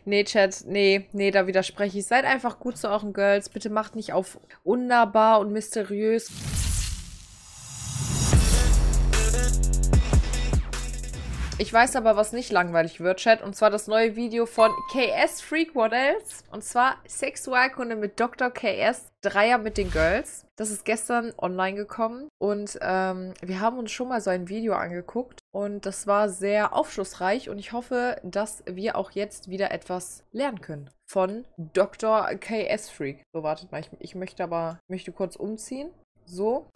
Nee, Chat, nee, da widerspreche ich. Seid einfach gut zu euren Girls. Bitte macht nicht auf unnahbar und mysteriös. Ich weiß aber, was nicht langweilig wird, Chat. Und zwar das neue Video von KS Freak Models. Und zwar Sexualkunde mit Dr. KS. Dreier mit den Girls. Das ist gestern online gekommen. Und wir haben uns schon mal so ein Video angeguckt. Und das war sehr aufschlussreich. Und ich hoffe, dass wir auch jetzt wieder etwas lernen können. Von Dr. KS Freak. So, wartet mal. Ich möchte kurz umziehen. So.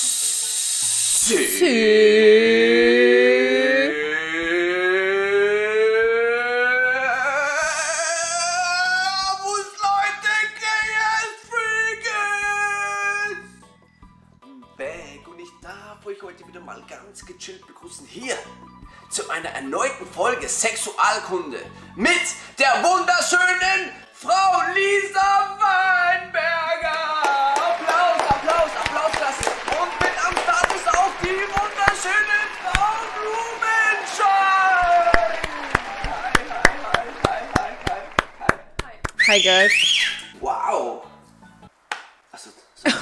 Heute wieder mal ganz gechillt begrüßen hier zu einer erneuten Folge Sexualkunde mit der wunderschönen Frau Lisa Weinberger. Applaus, Applaus, Applausklasse. Und mit am Start ist auch die wunderschöne Frau Blumenschein. Hi, Girls. Wow. Achso,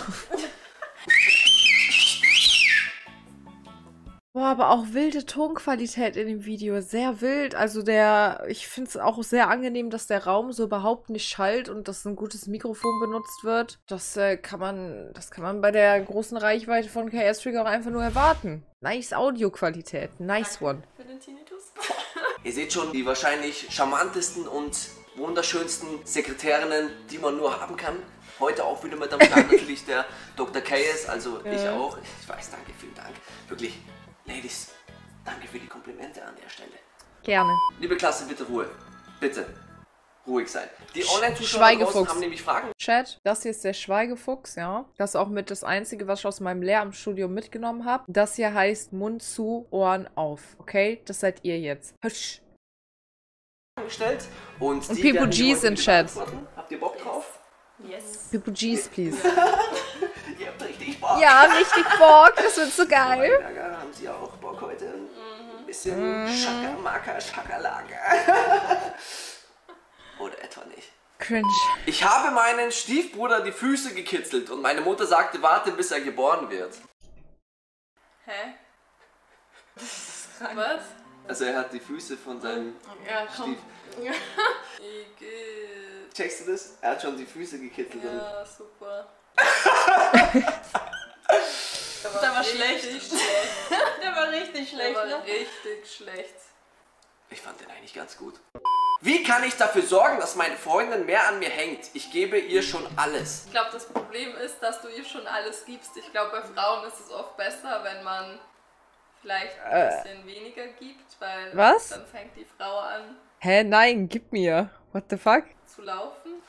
Boah, aber auch wilde Tonqualität in dem Video. Sehr wild. Also ich finde es auch sehr angenehm, dass der Raum so überhaupt nicht schallt und dass ein gutes Mikrofon benutzt wird. Das kann man bei der großen Reichweite von KS Freak auch einfach nur erwarten. Nice Audioqualität. Nice one. Für den Tinnitus. Ihr seht schon die wahrscheinlich charmantesten und wunderschönsten Sekretärinnen, die man nur haben kann. Heute auch wieder mit am Start natürlich der Dr. KS, also ja. Ich auch. Ich weiß, danke, vielen Dank. Wirklich, Ladies, danke für die Komplimente an der Stelle. Gerne. Liebe Klasse, bitte Ruhe. Bitte. Ruhig sein. Die Online-Zuschauer draußen haben nämlich Fragen. Chat, das hier ist der Schweigefuchs, ja. Das ist auch mit das Einzige, was ich aus meinem Lehramtsstudium mitgenommen habe. Das hier heißt Mund zu, Ohren auf. Okay? Das seid ihr jetzt. Hüsch. Gestellt und People G's in Chat. Habt ihr Bock drauf? Yes. People G's, please. Ihr habt richtig Bock. Ja, richtig Bock. Das wird so geil. Da haben sie auch Bock heute. Ein bisschen Schakamaka, Schakalaka. Oder etwa nicht. Cringe. Ich habe meinen Stiefbruder die Füße gekitzelt und meine Mutter sagte, warte, bis er geboren wird. Hä? Das ist krank. Was? Also er hat die Füße von seinem Stief... Igitt. Checkst du das? Er hat schon die Füße gekitzelt. Ja, super. Der war schlecht. Der war richtig schlecht, Der war ne? richtig schlecht. Ich fand den eigentlich ganz gut. Wie kann ich dafür sorgen, dass meine Freundin mehr an mir hängt? Ich gebe ihr schon alles. Ich glaube, das Problem ist, dass du ihr schon alles gibst. Ich glaube, bei Frauen ist es oft besser, wenn man vielleicht ein bisschen weniger gibt, weil Was? dann fängt die Frau an Hä, nein, gib mir. What the fuck? zu laufen.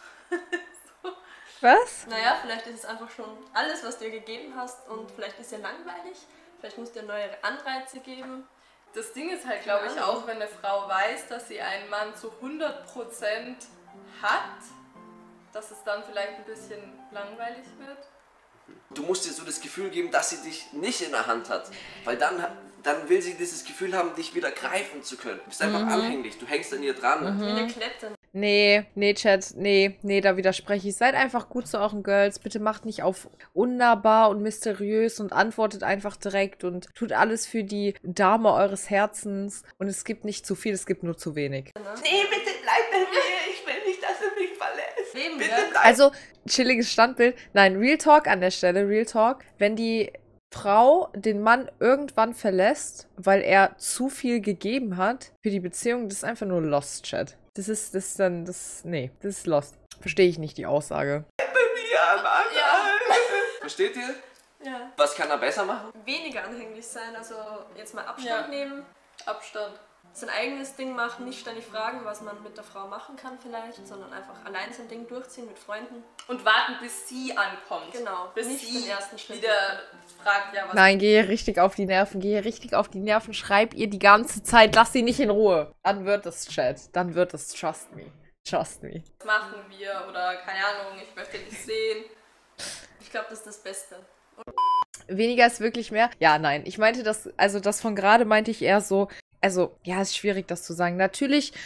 Was? Naja, vielleicht ist es einfach schon alles, was du ihr gegeben hast und vielleicht ist sie langweilig. Vielleicht musst du ihr neue Anreize geben. Das Ding ist halt, glaube ich, auch, wenn eine Frau weiß, dass sie einen Mann zu 100% hat, dass es dann vielleicht ein bisschen langweilig wird. Du musst ihr so das Gefühl geben, dass sie dich nicht in der Hand hat. Weil dann will sie dieses Gefühl haben, dich wieder greifen zu können. Du bist einfach anhänglich, du hängst an ihr dran. Wie eine Klette. Nee, Chat, nee, da widerspreche ich. Seid einfach gut zu euren Girls. Bitte macht nicht auf unnahbar und mysteriös und antwortet einfach direkt und tut alles für die Dame eures Herzens. Und es gibt nicht zu viel, es gibt nur zu wenig. Nee, bitte bleib bei mir. Ich will nicht, dass du mich verlässt. Leben, Bitte ja? bleib. Also, chilliges Standbild. Nein, Real Talk an der Stelle, Real Talk. Wenn die Frau den Mann irgendwann verlässt, weil er zu viel gegeben hat für die Beziehung, das ist einfach nur Lost, Chat. Das ist Lost. Verstehe ich nicht, die Aussage. Ja, Mann. Ja. Versteht ihr? Ja. Was kann er besser machen? Weniger anhänglich sein, also jetzt mal Abstand nehmen, Abstand. sein eigenes Ding machen, nicht ständig fragen, was man mit der Frau machen kann vielleicht, sondern einfach allein sein Ding durchziehen mit Freunden. Und warten, bis sie ankommt. Genau, Bis nicht sie den ersten Schritt wieder fragt, ja, was... Nein, gehe richtig auf die Nerven, schreib ihr die ganze Zeit, lass sie nicht in Ruhe. Dann wird es, Chat, dann wird es, trust me. machen wir oder keine Ahnung, ich möchte dich sehen. Ich glaube, das ist das Beste. Weniger ist wirklich mehr. Ja, nein, ich meinte das, also das von gerade meinte ich eher so, also, ja, ist schwierig, das zu sagen. Natürlich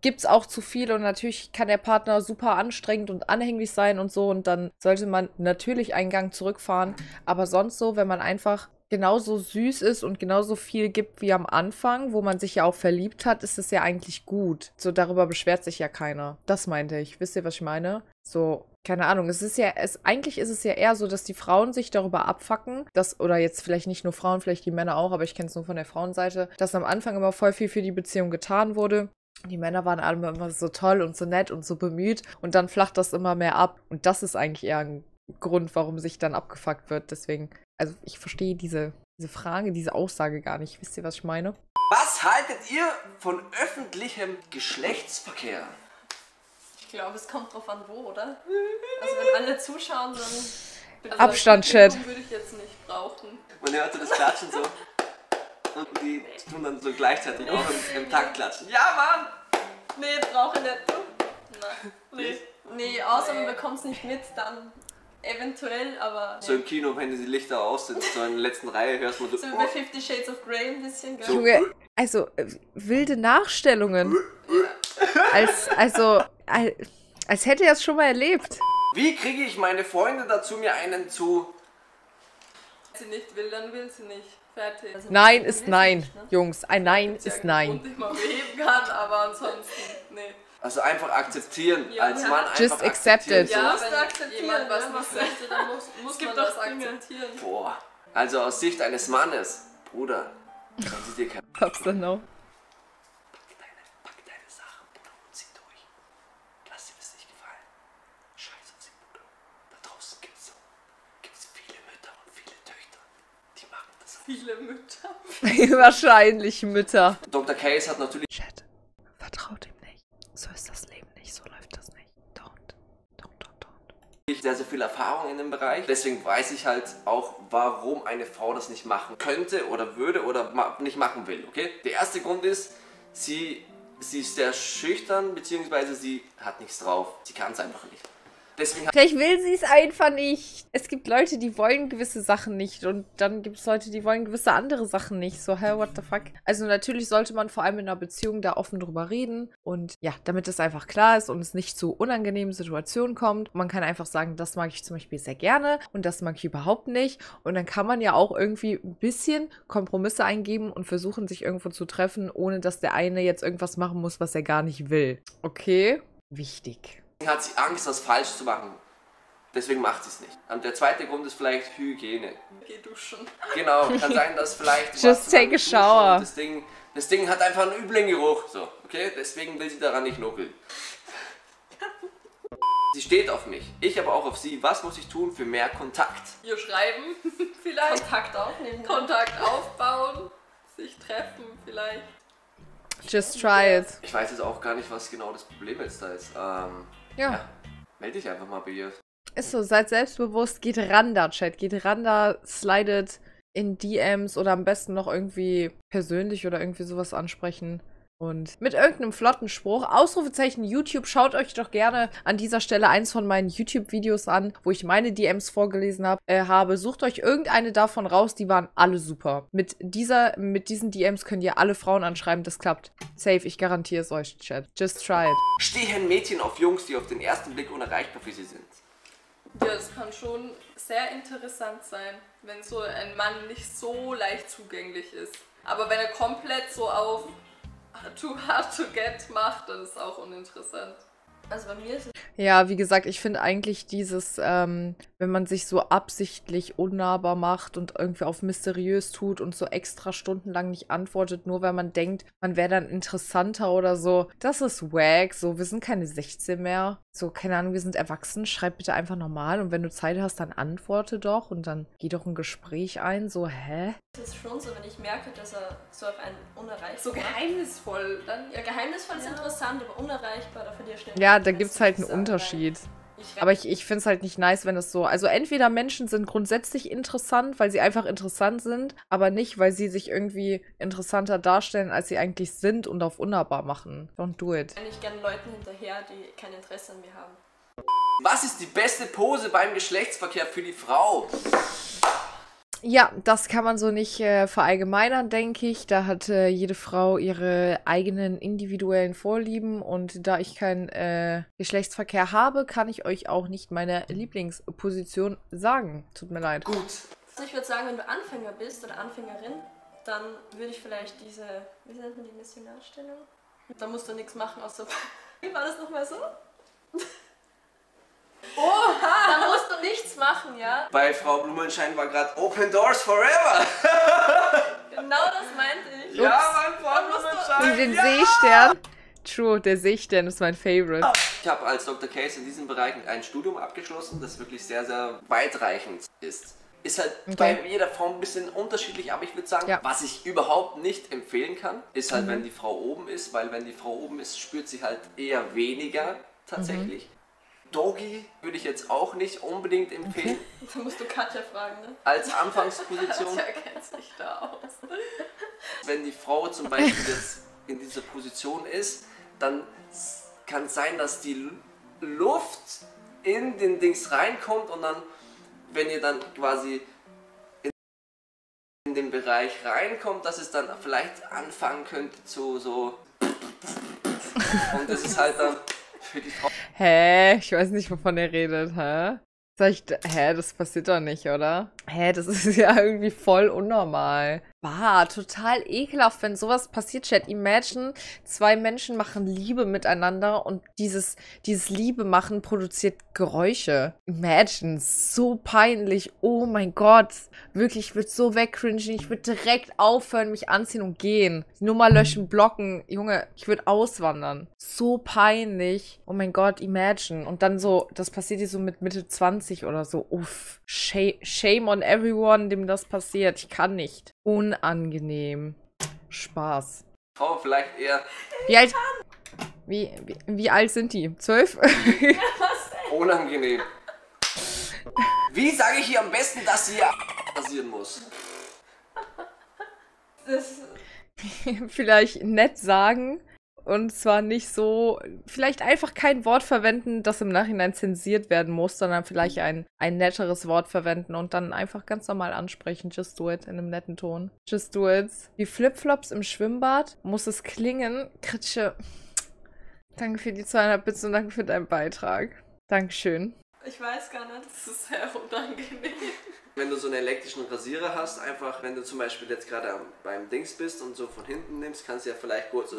gibt's auch zu viel und natürlich kann der Partner super anstrengend und anhänglich sein und so und dann sollte man natürlich einen Gang zurückfahren. Aber sonst so, wenn man einfach genauso süß ist und genauso viel gibt wie am Anfang, wo man sich ja auch verliebt hat, ist es ja eigentlich gut. So, darüber beschwert sich ja keiner. Das meinte ich. Wisst ihr, was ich meine? So, keine Ahnung. Eigentlich ist es ja eher so, dass die Frauen sich darüber abfacken, oder jetzt vielleicht nicht nur Frauen, vielleicht die Männer auch, aber ich kenne es nur von der Frauenseite, dass am Anfang immer voll viel für die Beziehung getan wurde. Die Männer waren alle immer so toll und so nett und so bemüht und dann flacht das immer mehr ab. Und das ist eigentlich eher ein Grund, warum sich dann abgefuckt wird. Deswegen, also ich verstehe diese Frage, diese Aussage gar nicht. Wisst ihr, was ich meine? Was haltet ihr von öffentlichem Geschlechtsverkehr? Ich glaube, es kommt drauf an, wo, oder? Also wenn alle zuschauen, dann... Also Abstand, Chat. Würde ich jetzt nicht brauchen. Man hört so das Klatschen so. Und die tun dann so gleichzeitig auch im Takt klatschen. Ja, Mann! Nee, brauche ich nicht. Du? Nein. Nee, außer man bekommt es nicht mit, dann eventuell, aber... So im Kino, wenn die Lichter aus sind, so in der letzten Reihe hörst man so... So wie bei 50 Shades of Grey ein bisschen, gell? So. Junge, also wilde Nachstellungen. Als hätte er es schon mal erlebt. Wie kriege ich meine Freunde dazu, mir einen zu... Wenn sie nicht will, dann will sie nicht. Fertig. Also, Nein ist Nein, nicht, ne? Jungs. Ein Nein Gibt's ja ist einen Nein. Grund, den man beheben kann, aber ansonsten, nee. Also einfach akzeptieren. Ja, Als Mann einfach Just accept akzeptieren. it. So. Ja, musst du wenn akzeptieren, jemand was ne? nicht möchte, dann muss gibt man das auch Dinge. akzeptieren. Boah. Also aus Sicht eines Mannes. Bruder, wenn sie dir kein... Hab's dann noch. Pack deine Sachen, Bruder, und zieh durch. Lass dir das nicht gefallen. Scheiß auf sie, Bruder. Da draußen gibt's viele Mütter und viele Töchter. Die machen das. Viele Mütter. Wahrscheinlich Mütter. Dr. Case hat natürlich Chat, vertraut ihm nicht. So ist das Leben nicht, so läuft das nicht. Don't. sehr, sehr viel Erfahrung in dem Bereich. Deswegen weiß ich halt auch, warum eine Frau das nicht machen könnte oder würde oder nicht machen will, okay? Der erste Grund ist, sie ist sehr schüchtern, beziehungsweise sie hat nichts drauf. Sie kann es einfach nicht. Deswegen Vielleicht will sie es einfach nicht. Es gibt Leute, die wollen gewisse Sachen nicht und dann gibt es Leute, die wollen gewisse andere Sachen nicht. So, hä, what the fuck? Also natürlich sollte man vor allem in einer Beziehung da offen drüber reden und ja, damit es einfach klar ist und es nicht zu unangenehmen Situationen kommt. Man kann einfach sagen, das mag ich zum Beispiel sehr gerne und das mag ich überhaupt nicht. Und dann kann man ja auch irgendwie ein bisschen Kompromisse eingeben und versuchen, sich irgendwo zu treffen, ohne dass der eine jetzt irgendwas machen muss, was er gar nicht will. Okay? Wichtig. hat sie Angst, das falsch zu machen. Deswegen macht sie es nicht. Und der zweite Grund ist vielleicht Hygiene. Geh duschen. Genau, kann sein, dass vielleicht... Just take a shower. Das Ding hat einfach einen üblen Geruch. So, okay? Deswegen will sie daran nicht nuckeln. Sie steht auf mich. Ich aber auch auf sie. Was muss ich tun für mehr Kontakt? Ihr schreiben vielleicht. Kontakt aufnehmen. Kontakt aufbauen. Sich treffen vielleicht. Just try it. Ich weiß jetzt auch gar nicht, was genau das Problem jetzt da ist. Ja. Melde dich einfach mal bei ihr. Ist so, seid selbstbewusst, geht ran da, Chat. Geht ran da, slidet in DMs oder am besten noch irgendwie persönlich oder irgendwie sowas ansprechen. Und mit irgendeinem flotten Spruch, Ausrufezeichen YouTube, schaut euch doch gerne an dieser Stelle eins von meinen YouTube-Videos an, wo ich meine DMs vorgelesen habe. Sucht euch irgendeine davon raus, die waren alle super. Mit diesen DMs könnt ihr alle Frauen anschreiben, das klappt. Safe, ich garantiere es euch, Chat. Just try it. Stehen Mädchen auf Jungs, die auf den ersten Blick unerreichbar für sie sind? Ja, das kann schon sehr interessant sein, wenn so ein Mann nicht so leicht zugänglich ist. Aber wenn er komplett so auf too hard to get macht, dann ist es auch uninteressant. Also bei mir ist es... Ja, wie gesagt, ich finde eigentlich dieses, wenn man sich so absichtlich unnahbar macht und irgendwie auf mysteriös tut und so extra stundenlang nicht antwortet, nur weil man denkt, man wäre dann interessanter oder so, das ist wack. So, wir sind keine 16 mehr. So, keine Ahnung, wir sind erwachsen. Schreib bitte einfach normal und wenn du Zeit hast, dann antworte doch und dann geh doch ein Gespräch ein. So, hä? Es ist schon so, wenn ich merke, dass er so auf einen unerreichbar So geheimnisvoll, dann... Ja, geheimnisvoll ist interessant, aber unerreichbar, da verliere ich schnell. Ja, da gibt's halt einen Unterschied. Aber ich finde es halt nicht nice, wenn das so... Also entweder Menschen sind grundsätzlich interessant, weil sie einfach interessant sind, aber nicht, weil sie sich irgendwie interessanter darstellen, als sie eigentlich sind und auf unnahbar machen. Don't do it. Ich gerne Leuten hinterher, die kein Interesse an mir haben. Was ist die beste Pose beim Geschlechtsverkehr für die Frau? Ja, das kann man so nicht verallgemeinern, denke ich. Da hat jede Frau ihre eigenen individuellen Vorlieben und da ich keinen Geschlechtsverkehr habe, kann ich euch auch nicht meine Lieblingsposition sagen. Tut mir leid. Gut. Also ich würde sagen, wenn du Anfänger bist oder Anfängerin, dann würde ich vielleicht diese, wie nennt man die Missionarstellung? Da musst du nichts machen, außer, wie war das nochmal so? Oha! Da musst du nichts machen, ja? Bei Frau Blumenschein war gerade Open Doors Forever. Genau das meinte ich. Ja, Mann, Frau Blumenschein. Und den ja. Seestern. True, der Seestern ist mein Favorite. Ich habe als Dr. Case in diesem Bereich ein Studium abgeschlossen, das wirklich sehr, sehr weitreichend ist. Ist halt bei jeder Frau ein bisschen unterschiedlich, aber ich würde sagen, was ich überhaupt nicht empfehlen kann, ist halt, wenn die Frau oben ist, weil wenn die Frau oben ist, spürt sie halt eher weniger tatsächlich. Doggy würde ich jetzt auch nicht unbedingt empfehlen. Da musst du Katja fragen, ne? Als Anfangsposition. Katja kennt sich da aus. Wenn die Frau zum Beispiel jetzt in dieser Position ist, dann kann es sein, dass die Luft in den Dings reinkommt und dann, wenn ihr dann quasi in den Bereich reinkommt, dass es dann vielleicht anfangen könnte zu so und das ist halt dann für die Frau. Hä? Ich weiß nicht, wovon ihr redet, hä? Das passiert doch nicht, oder? Hä, das ist ja irgendwie voll unnormal. Bah, total ekelhaft, wenn sowas passiert, Chat. Imagine, zwei Menschen machen Liebe miteinander und dieses Liebe machen produziert Geräusche. Imagine, so peinlich. Oh mein Gott. Wirklich, ich würde so wegcringen. Ich würde direkt aufhören, mich anziehen und gehen. Die Nummer löschen, blocken. Junge, ich würde auswandern. So peinlich. Oh mein Gott, imagine. Und dann so, das passiert hier so mit Mitte 20 oder so. Uff. Shame on everyone, dem das passiert. Ich kann nicht. Unangenehm. Spaß. Frau vielleicht eher Wie alt sind die? 12? unangenehm. Wie sage ich ihr am besten, dass sie rasieren muss? Vielleicht nett sagen. Und zwar nicht so, vielleicht einfach kein Wort verwenden, das im Nachhinein zensiert werden muss, sondern vielleicht ein netteres Wort verwenden und dann einfach ganz normal ansprechen. Just do it in einem netten Ton. Just do it. Wie Flipflops im Schwimmbad muss es klingen. Kritsche. Danke für die 200 Bits und danke für deinen Beitrag. Dankeschön. Ich weiß gar nicht. Das ist sehr unangenehm. Wenn du so einen elektrischen Rasierer hast, einfach, wenn du zum Beispiel jetzt gerade beim Dings bist und so von hinten nimmst, kannst du ja vielleicht kurz.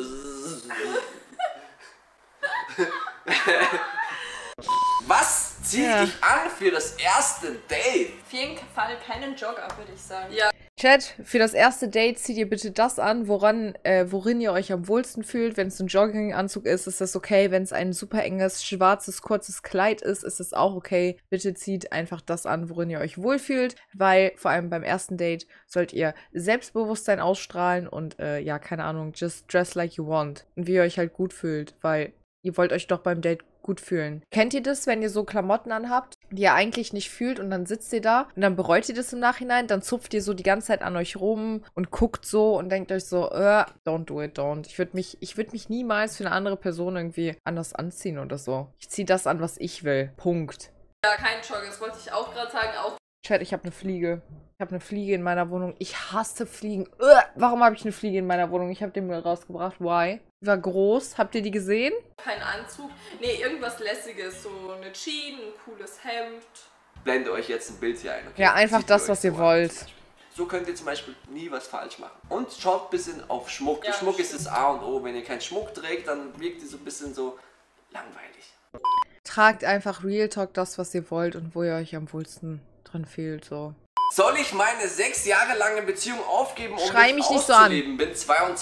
Was zieht dich an für das erste Date? Auf jeden Fall keinen Jogger, würde ich sagen. Ja. Chat, für das erste Date zieht ihr bitte das an, worin ihr euch am wohlsten fühlt. Wenn es ein Jogginganzug ist das okay. Wenn es ein super enges, schwarzes, kurzes Kleid ist das auch okay. Bitte zieht einfach das an, worin ihr euch wohlfühlt, weil vor allem beim ersten Date sollt ihr Selbstbewusstsein ausstrahlen und ja, keine Ahnung, just dress like you want. Und wie ihr euch halt gut fühlt, weil ihr wollt euch doch beim Date gut fühlen. Kennt ihr das, wenn ihr so Klamotten anhabt, die ihr eigentlich nicht fühlt und dann sitzt ihr da und dann bereut ihr das im Nachhinein, dann zupft ihr so die ganze Zeit an euch rum und guckt so und denkt euch so, don't do it, don't. Ich würd mich niemals für eine andere Person irgendwie anders anziehen oder so. Ich ziehe das an, was ich will. Punkt. Ja, kein Jogger, das wollte ich auch gerade sagen. Auch Chat, ich habe eine Fliege. Ich habe eine Fliege in meiner Wohnung. Ich hasse Fliegen. Warum habe ich eine Fliege in meiner Wohnung? Ich habe den Müll rausgebracht. Why? Die war groß. Habt ihr die gesehen? kein Anzug. Nee, irgendwas Lässiges. So eine Jeans, ein cooles Hemd. Blende euch jetzt ein Bild hier ein. Okay? Ja, einfach Sieht das, euch was ihr so wollt. an. So könnt ihr zum Beispiel nie was falsch machen. Und schaut ein bisschen auf Schmuck. Ja, Schmuck ist stimmt. das A und O. Wenn ihr keinen Schmuck trägt, dann wirkt ihr so ein bisschen so langweilig. Tragt einfach Real Talk das, was ihr wollt und wo ihr euch am wohlsten drin fühlt, so. Soll ich meine 6 Jahre lange Beziehung aufgeben, um Schrei mich nicht so an. auszuleben? Bin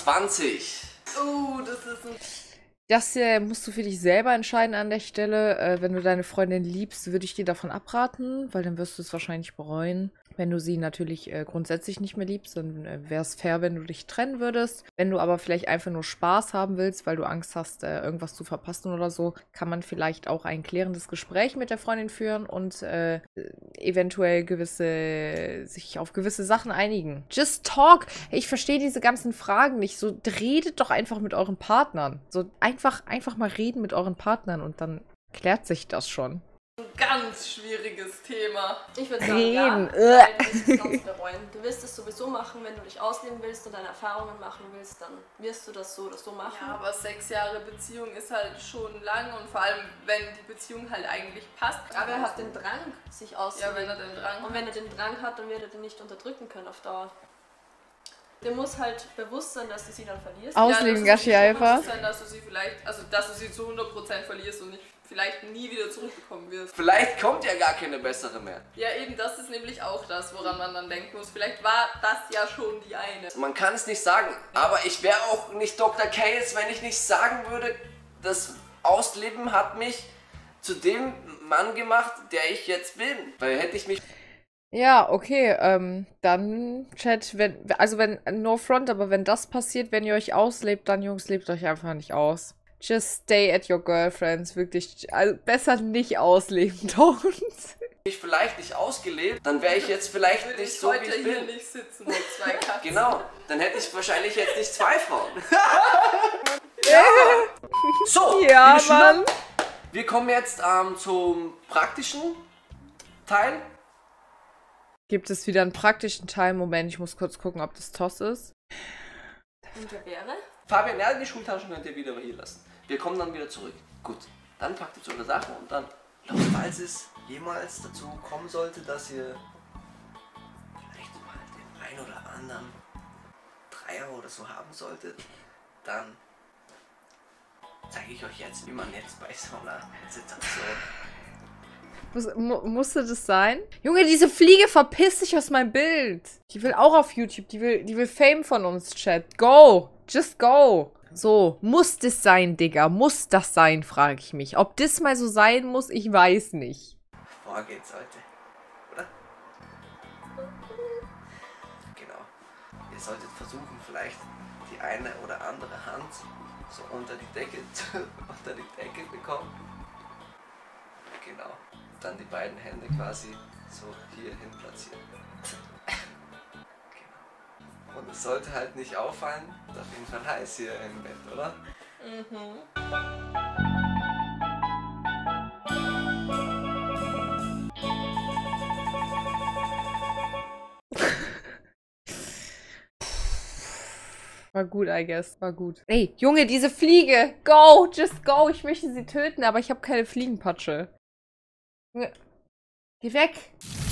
22. Das ist ein... Das musst du für dich selber entscheiden an der Stelle. Wenn du deine Freundin liebst, würde ich dir davon abraten, weil dann wirst du es wahrscheinlich bereuen. Wenn du sie natürlich grundsätzlich nicht mehr liebst, dann wäre es fair, wenn du dich trennen würdest. Wenn du aber vielleicht einfach nur Spaß haben willst, weil du Angst hast, irgendwas zu verpassen oder so, kann man vielleicht auch ein klärendes Gespräch mit der Freundin führen und eventuell sich auf gewisse Sachen einigen. Just talk! Ich verstehe diese ganzen Fragen nicht. So, redet doch einfach mit euren Partnern. So, einfach mal reden mit euren Partnern und dann klärt sich das schon. ganz schwieriges Thema. Ich würde sagen, Reden. ja, weil du wirst es sonst bereuen. Du wirst es sowieso machen, wenn du dich ausleben willst und deine Erfahrungen machen willst, dann wirst du das so oder so machen. Ja, aber 6 Jahre Beziehung ist halt schon lang und vor allem, wenn die Beziehung halt eigentlich passt. Aber er hat den Drang, sich auszuleben. Ja, wenn er den Drang Und wenn er den Drang hat, dann wird er den nicht unterdrücken können auf Dauer. Dir muss halt bewusst sein, dass du sie dann verlierst. Ausleben, ja, das Gashi muss einfach. bewusst sein, dass du sie vielleicht, also dass du sie zu 100% verlierst und nicht vielleicht nie wieder zurückbekommen wirst. Vielleicht kommt ja gar keine bessere mehr. Ja, eben, das ist nämlich auch das, woran man dann denken muss. Vielleicht war das ja schon die eine. Man kann es nicht sagen, aber ich wäre auch nicht Dr. Chaos, wenn ich nicht sagen würde, das Ausleben hat mich zu dem Mann gemacht, der ich jetzt bin. Weil hätte ich mich... Ja, okay, dann, Chat, wenn, no front, aber wenn das passiert, wenn ihr euch auslebt, dann, Jungs, lebt euch einfach nicht aus. Just stay at your girlfriends, wirklich, also besser nicht ausleben, don't. vielleicht nicht ausgelebt, dann wäre ich jetzt vielleicht Würde nicht ich so, wie heute ich hier bin. nicht sitzen mit 2 Katzen. Genau, dann hätte ich wahrscheinlich jetzt nicht 2 Frauen. So, Ja, liebe Schüler, Mann. wir kommen jetzt zum praktischen Teil. Gibt es wieder einen praktischen Teil? Moment, ich muss kurz gucken, ob das Toss ist. Und wer wäre? Fabian, ja, die Schultaschen könnt ihr wieder hier lassen. Wir kommen dann wieder zurück. Gut, dann packt ihr eure Sachen und dann... Falls es jemals dazu kommen sollte, dass ihr vielleicht mal den ein oder anderen Dreier oder so haben solltet, dann zeige ich euch jetzt, wie man jetzt bei so einer Situation... Musste das sein? Junge, diese Fliege verpisst sich aus meinem Bild. Die will auch auf YouTube. Die will Fame von uns, Chat. Go. Just go. So, muss das sein, Digga? Muss das sein, frage ich mich. Ob das mal so sein muss, ich weiß nicht. vorgehen sollte. Oder? Genau. Ihr solltet versuchen, vielleicht die eine oder andere Hand so unter die Decke bekommen. Genau. Dann die beiden Hände quasi so hier hin platzieren. Genau. Und es sollte halt nicht auffallen, ist auf jeden Fall heiß hier im Bett, oder? War gut, I guess. War gut. Ey, Junge, diese Fliege. Go, just go. Ich möchte sie töten, aber ich habe keine Fliegenpatsche. Junge, geh weg.